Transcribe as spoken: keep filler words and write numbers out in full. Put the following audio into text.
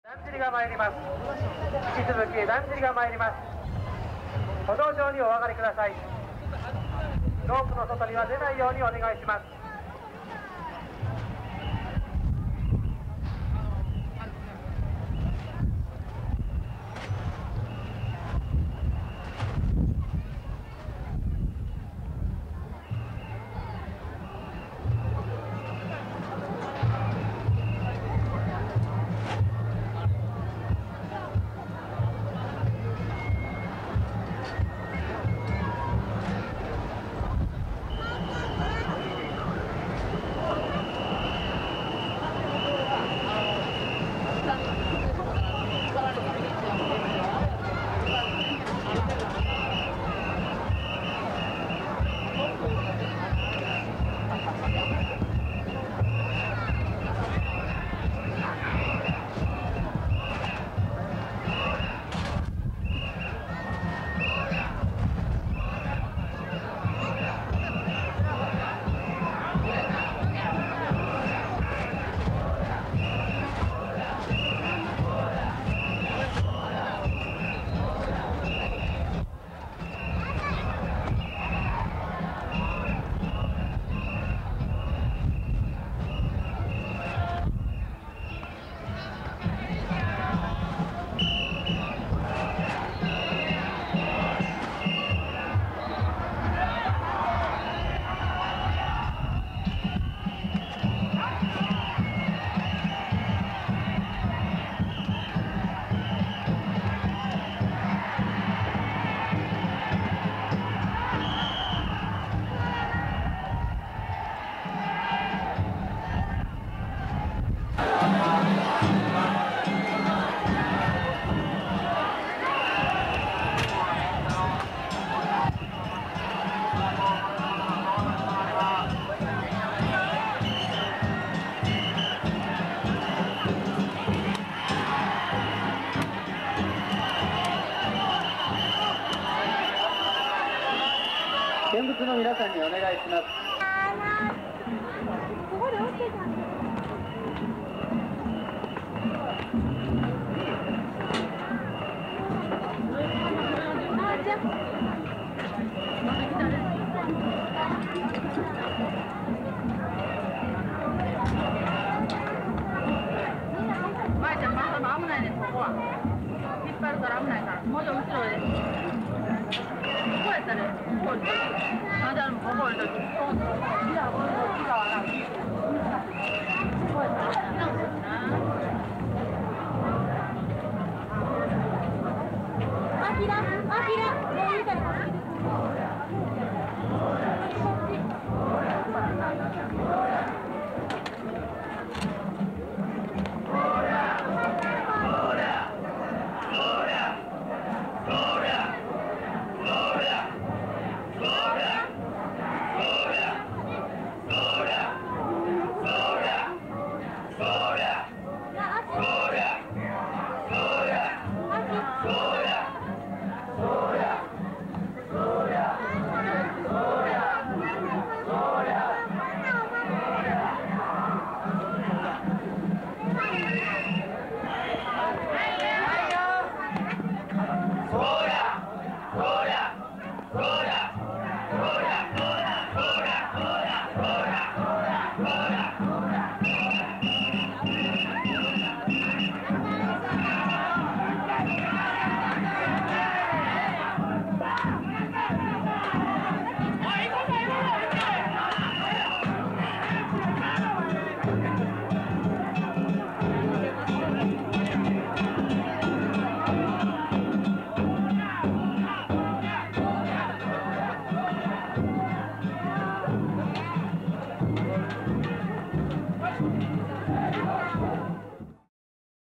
だんじりが参ります。引き続きだんじりが参ります。歩道上にお上がりください。ロープの外には出ないようにお願いします。見物の皆さんにお願いします。ここで落ちてたんだ。あ、じゃあ。まいちゃん、まだ危ないです、ここは。引っ張るから危ないから。もうちょい後ろです。こうやったら、こうです。あ、じゃあ、ここで、こうです。じゃあ、こっち側が。こうやったら、なんですな。